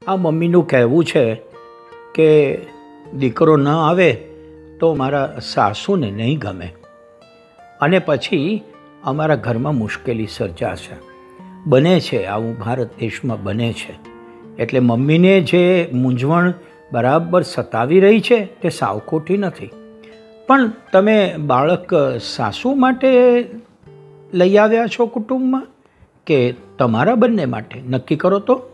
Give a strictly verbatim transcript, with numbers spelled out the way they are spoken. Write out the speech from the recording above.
આ મમ્મીનું કહેવું છે કે દીકરો ન આવે તો મારા સાસુને નહીં ગમે અને પછી અમારા ઘરમાં મુશ્કેલી સર્જાશે. બને છે આવું, ભારત દેશમાં બને છે. એટલે મમ્મીને જે મૂંઝવણ બરાબર સતાવી રહી છે તે સાવ ખોટી નથી. પણ તમે બાળક સાસુ માટે લઈ આવ્યા છો કુટુંબમાં કે તમારા બંને માટે? નક્કી કરો તો.